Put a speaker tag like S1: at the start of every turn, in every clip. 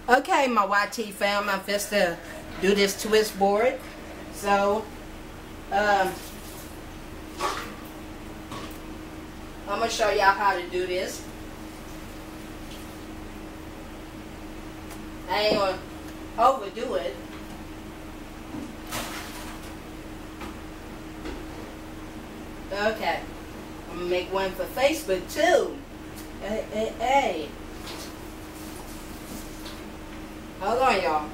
S1: Okay, my YT fam, I'm just to do this twist board. So, I'm gonna show y'all how to do this. I ain't gonna overdo it. Okay, I'm gonna make one for Facebook too. Hey. Hold on, y'all.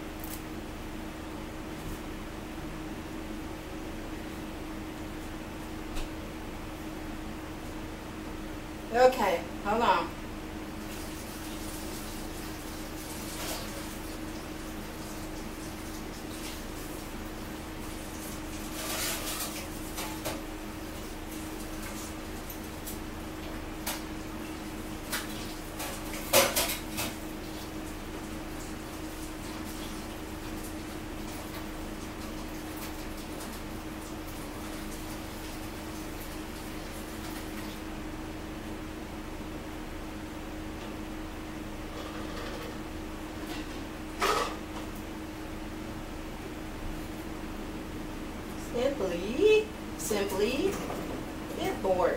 S1: Okay, hold on. Simply fit board.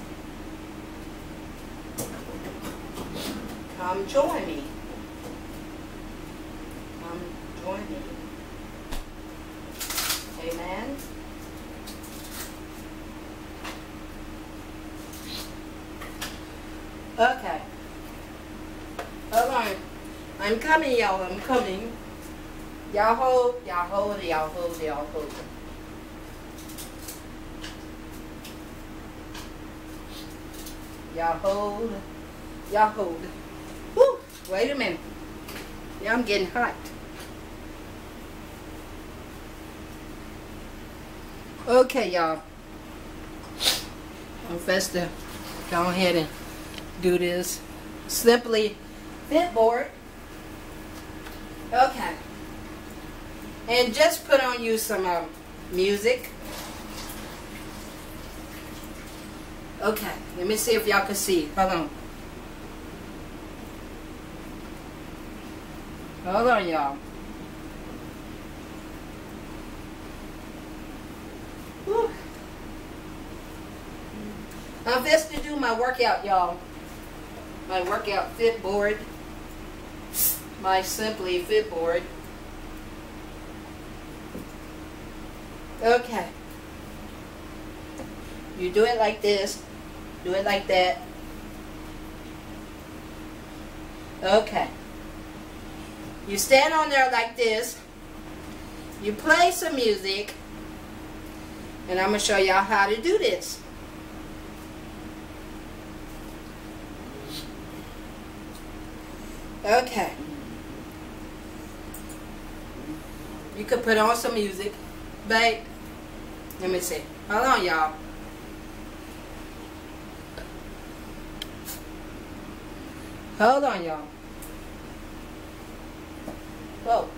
S1: Come join me. Come join me. Amen. Okay. Hold on. I'm coming, y'all. I'm coming. Y'all hold, y'all hold, y'all hold, y'all hold. Y'all hold. Y'all hold. Woo! Wait a minute. Yeah, I'm getting hot. Okay, y'all. I'm supposed to go ahead and do this. Simply fit board. Okay. And just put on you some music. Okay, let me see if y'all can see. Hold on. Hold on, y'all. I'm just to do my workout, y'all. My workout fit board. My Simply fit board. Okay. You do it like this. Do it like that. Okay. You stand on there like this. You play some music. And I'm going to show y'all how to do this. Okay. You could put on some music. Babe, let me see. Hold on, y'all. Hold on, y'all. Whoa.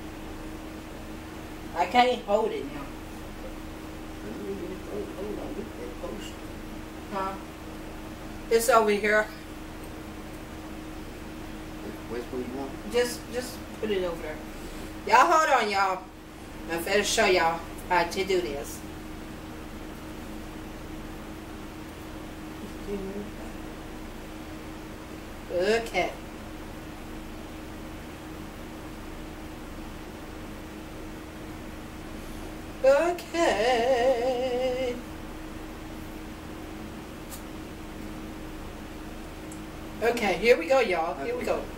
S1: I can't hold it now. Huh? It's over here.
S2: Where's where you want?
S1: Just put it over there. Y'all hold on, y'all. I'm going to show y'all how to do this. Okay. Okay. Okay, here we go, y'all. Here we go.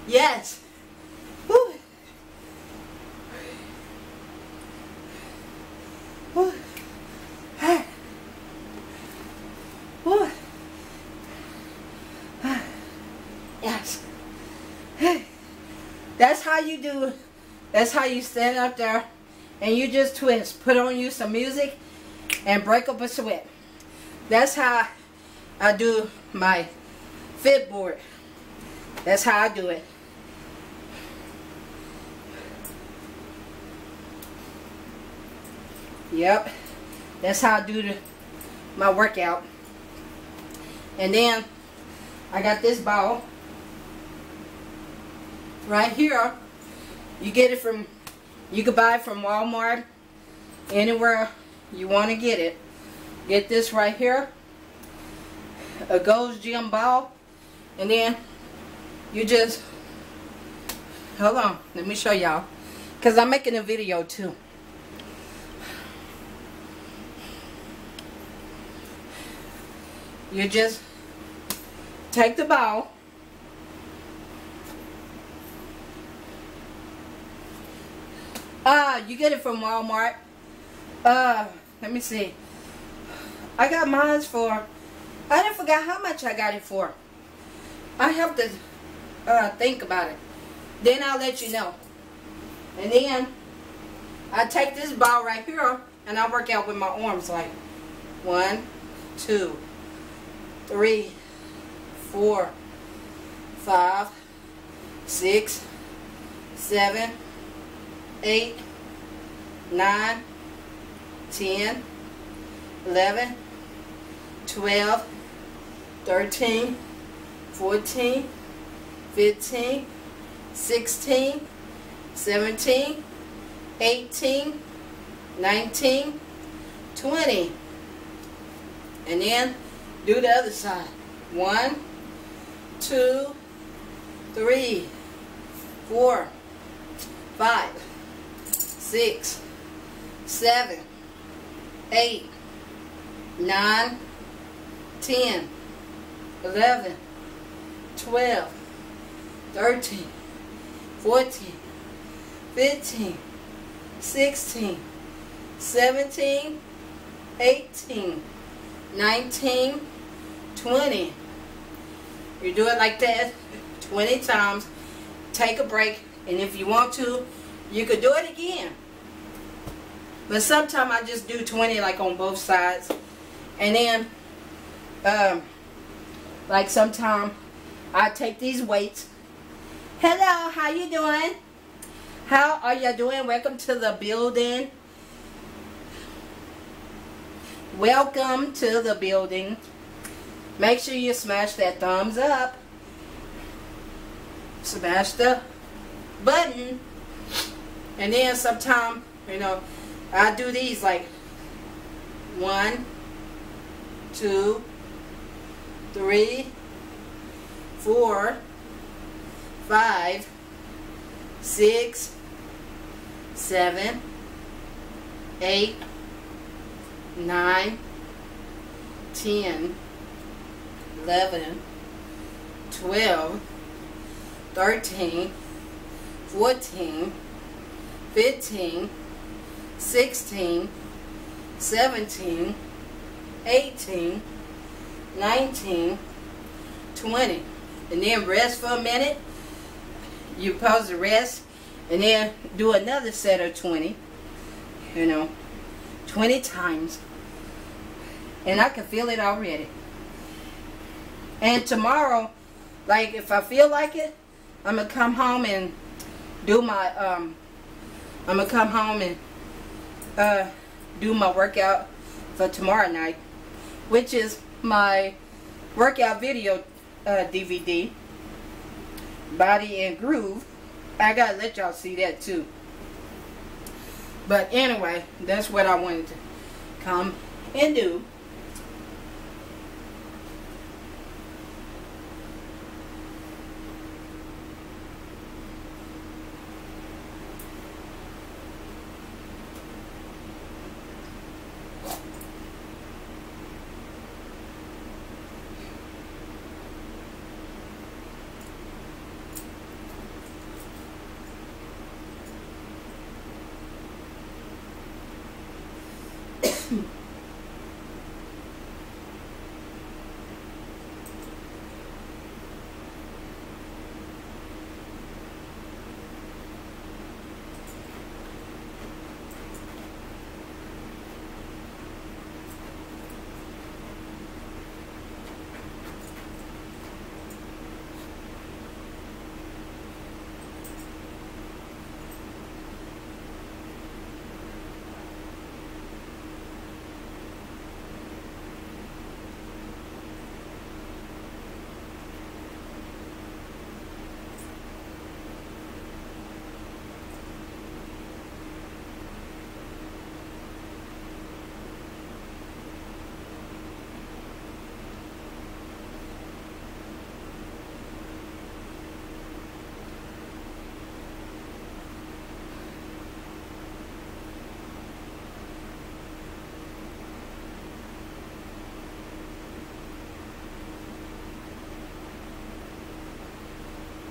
S1: Yes. Woo. Woo. Hey. Woo. Yes. Hey. That's how you do. That's how you stand up there and you just twist. Put on you some music and break up a sweat. That's how I do my fit board. That's how I do it. Yep. That's how I do my workout. And then I got this ball right here. You get it from, you can buy it from Walmart, anywhere you want to get it. Get this right here, a Gold's Gym ball, and then you just, hold on, let me show y'all, because I'm making a video too. You just take the ball, you get it from Walmart. Let me see. I got mine for, I didn't forget how much I got it for. I have to think about it. Then I'll let you know. And then I take this ball right here and I work out with my arms like 1, 2, 3, 4, 5, 6, 7, 8, 9, 10, 11, 12, 13, 14, 15, 16, 17, 18, 19, 20. And then do the other side. 1, 2, 3, 4, 5, 6, 7, 8, 9, 10, 11, 12, 13, 14, 15, 16, 17, 18, 19, 20. You do it like that 20 times. Take a break, and if you want to, you could do it again. But sometimes I just do 20 like on both sides. And then, like sometimes I take these weights. Hello, how you doing? How are you doing? Welcome to the building. Welcome to the building. Make sure you smash that thumbs up. Smash the button. And then sometimes, you know, I do these like 1, 2, 3, 4, 5, 6, 7, 8, 9, 10, 11, 12, 13, 14, 15, 16, 17, 18, 19, 20. And then rest for a minute. You pause the rest and then do another set of 20. You know, 20 times. And I can feel it already. And tomorrow, like if I feel like it, I'm going to come home and do my, I'm going to come home and do my workout for tomorrow night, which is my workout video DVD, Body and Groove. I got to let y'all see that too. But anyway, that's what I wanted to come and do.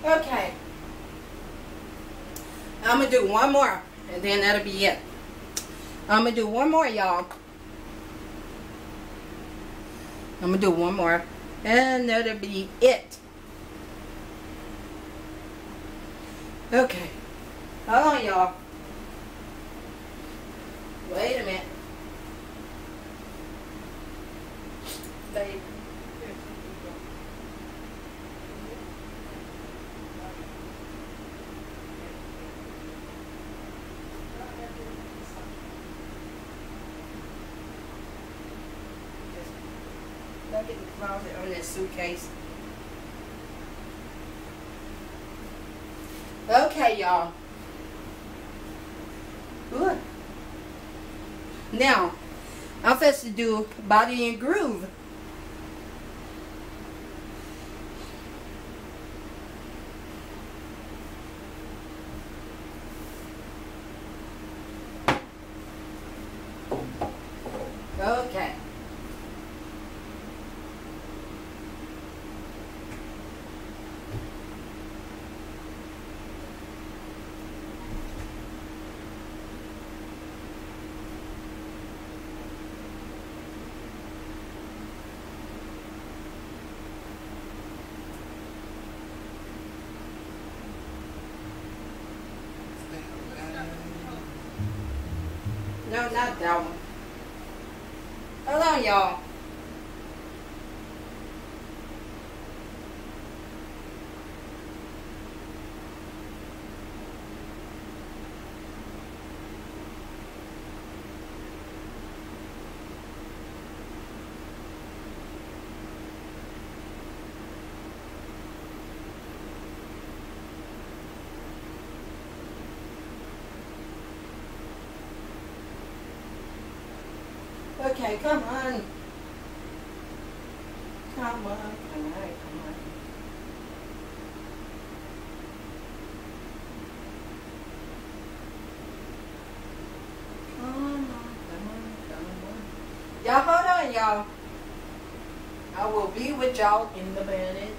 S1: Okay. I'm going to do one more, and then that'll be it. I'm going to do one more, y'all. I'm going to do one more, and that'll be it. Okay. Hold on, y'all. Wait a minute. Babe. Look at the closet on this suitcase. Okay, y'all. Good. Now, I'm supposed to do Body and Groove. Okay. No, not that one. Hold on, y'all. Okay, come on. Come on, come on, come on. Come on, come on, come on. Y'all hold on, y'all. I will be with y'all in the minute.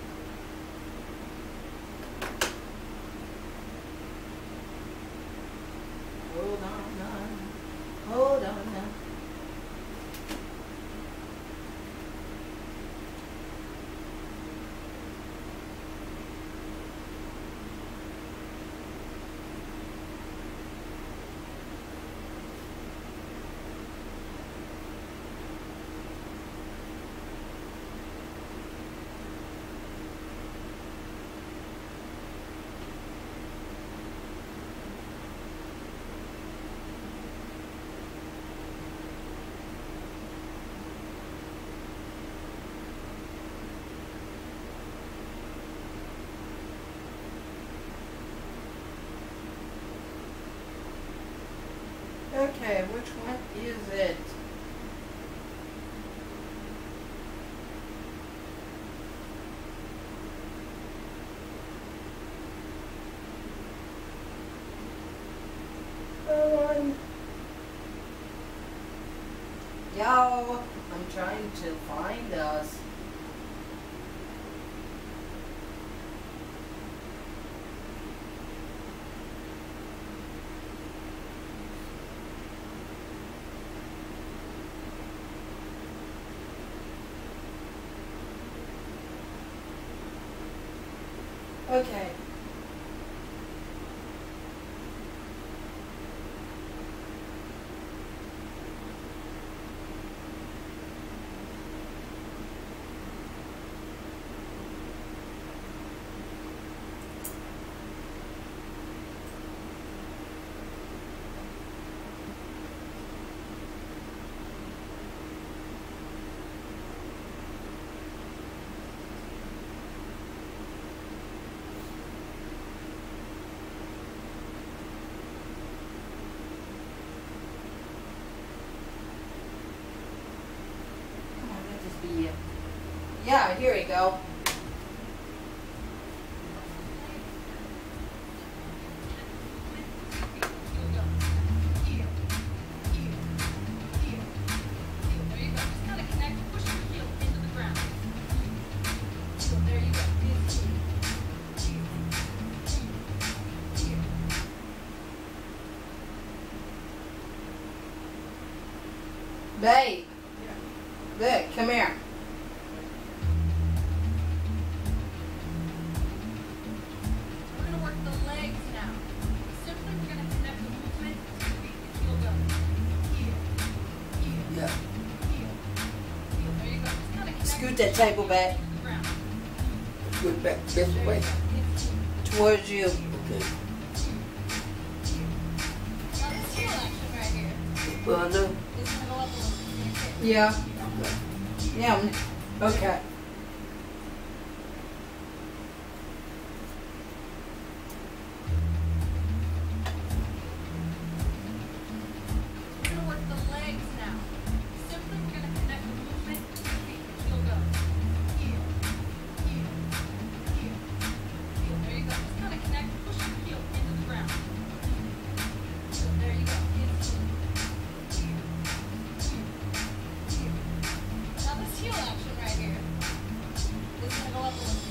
S1: Hold on now. Hold on now. Okay, which one is it? Y'all, I'm trying to find us. Okay. Yeah, here we go. Babe. Look, come here.
S3: We're going to work the legs now. Simply, we're going to connect the movement to the feet. The heel goes here, here,
S2: Yeah.
S3: here, here. There you go. Just kind of connect
S1: Scoot that table back
S3: to the ground.
S2: Good back this
S3: There
S2: way.
S3: you go.
S1: towards you.
S2: Okay.
S3: Now this heel action right here
S2: Well, I know.
S3: is going to go up a little bit.
S1: Yeah.
S2: Okay.
S1: Yeah. Okay.
S3: We're going to work the legs now. Simply, we're going to connect the movement to the feet. The heel goes here, here, here, here. There you go. Just kind of connect, push your heel into the ground. So there you go. It's here, here, here. Now this heel action right here is going to go up a little